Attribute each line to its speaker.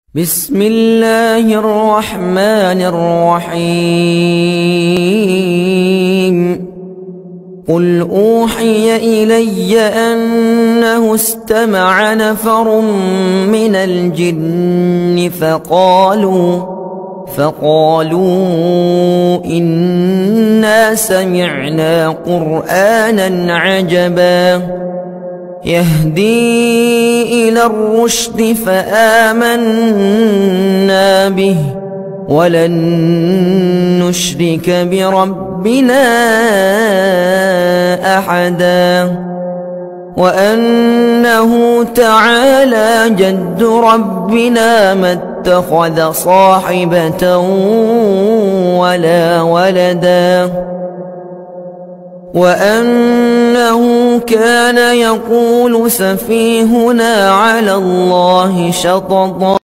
Speaker 1: بسم الله الرحمن الرحيم قل أوحي إلي أنه استمع نفر من الجن فقالوا إنا سمعنا قرآنا عجبا يهدي إلى الرشد فآمنا به ولن نشرك بربنا أحدا وأنه تعالى جد ربنا ما اتخذ صاحبة ولا ولدا وأنه كان يقول سفيهنا على الله شططا